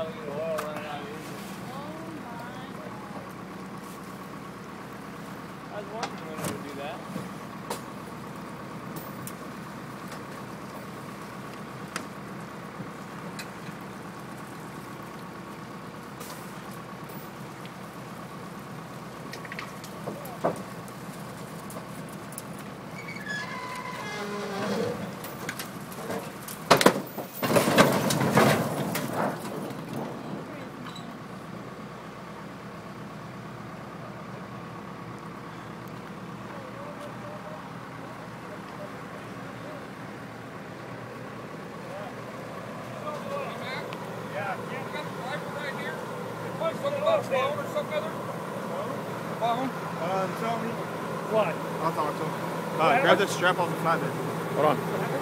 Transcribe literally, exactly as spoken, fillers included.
now we get oil running out of here. I was wondering when they would do that. Uh, tell me. What? I'll talk to him. Uh, grab this strap off the flatbed. Hold on.